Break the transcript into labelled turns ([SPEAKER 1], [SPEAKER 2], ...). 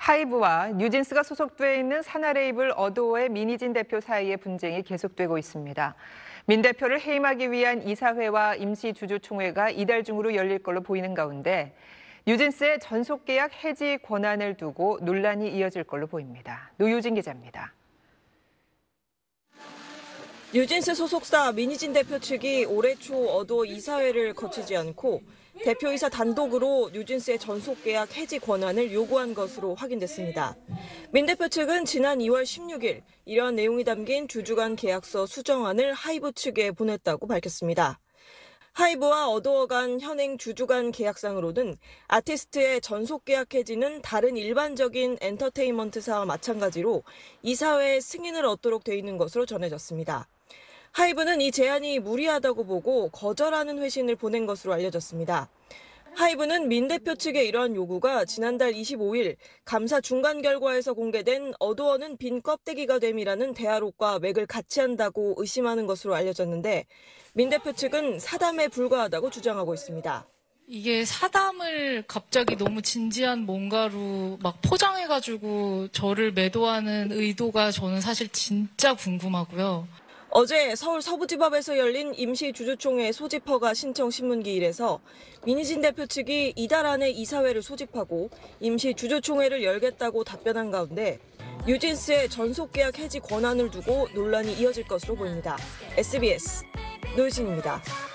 [SPEAKER 1] 하이브와 뉴진스가 소속돼 있는 산하레이블 어도어의 민희진 대표 사이의 분쟁이 계속되고 있습니다. 민 대표를 해임하기 위한 이사회와 임시주주총회가 이달 중으로 열릴 걸로 보이는 가운데 뉴진스의 전속계약 해지 권한을 두고 논란이 이어질 걸로 보입니다. 노유진 기자입니다.
[SPEAKER 2] 뉴진스 소속사 민희진 대표 측이 올해 초 어도어 이사회를 거치지 않고 대표이사 단독으로 뉴진스의 전속계약 해지 권한을 요구한 것으로 확인됐습니다. 민 대표 측은 지난 2월 16일 이러한 내용이 담긴 주주 간 계약서 수정안을 하이브 측에 보냈다고 밝혔습니다. 하이브와 어도어 간 현행 주주 간 계약상으로는 아티스트의 전속계약 해지는 다른 일반적인 엔터테인먼트사와 마찬가지로 이사회의 승인을 얻도록 돼 있는 것으로 전해졌습니다. 하이브는 이 제안이 무리하다고 보고 거절하는 회신을 보낸 것으로 알려졌습니다. 하이브는 민 대표 측의 이러한 요구가 지난달 25일 감사 중간 결과에서 공개된 어도어는 빈 껍데기가 됨이라는 대화록과 맥을 같이 한다고 의심하는 것으로 알려졌는데 민 대표 측은 사담에 불과하다고 주장하고 있습니다.
[SPEAKER 3] 이게 사담을 갑자기 너무 진지한 뭔가로 막 포장해가지고 저를 매도하는 의도가 저는 사실 진짜 궁금하고요.
[SPEAKER 2] 어제 서울 서부지법에서 열린 임시주주총회 소집허가 신청 신문기일에서 민희진 대표 측이 이달 안에 이사회를 소집하고 임시주주총회를 열겠다고 답변한 가운데 뉴진스의 전속계약 해지 권한을 두고 논란이 이어질 것으로 보입니다. SBS 노유진입니다.